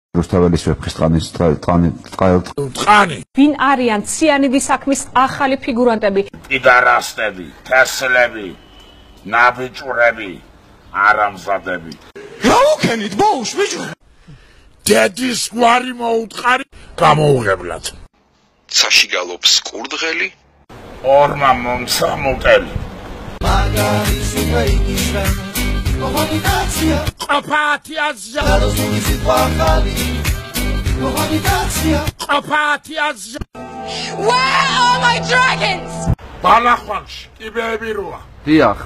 რუსთაველის ვეფხისტყანის ტყანი. ვინ არიან ციანიდის საქმის ახალი ფიგურანტები? პიდარასტები, თესლები, ნაბიჯურები, არამზადები. რა უქენით ბოუს ბიჭო? დედის გვარი მოუწყარი გამოუღებლად. ცაში გალობს კურდღელი? ორმა მომცამუტელი. მაგარი ვეიკიშა Comunicația Comunicația Comunicația Where are my dragons? Balakvax, ibebirua. Diach.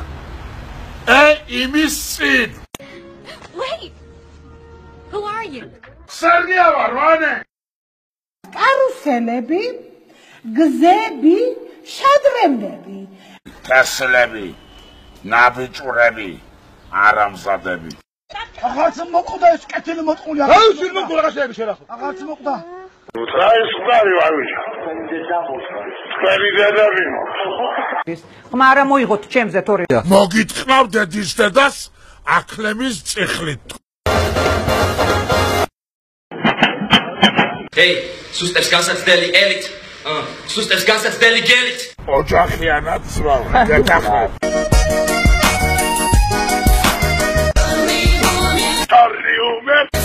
Imisin. Wait. Who are you? Sergia Varvane. Karuselebi, gzebi, shadremlebi. Teslebi, nabijurebi. Aramzadები. აღარც მოკვდა ეს კეთილი მოწყულია. რა ის მოკვდა გასეები შენ ახლა? აღარც მოკვდა. Უთაის ხარი ვავიჩა. თქვენი დედები. ხმარა მოიღოთ ჩემზე თორე. მოგიტყნავ დედის დედას აკლემის წიხლით. Hey, სუსტებს განსაცდელი ელით. სუსტებს განსაცდელი გელით. ოჯახიანად ძმაო, გეთახმე. Arriume!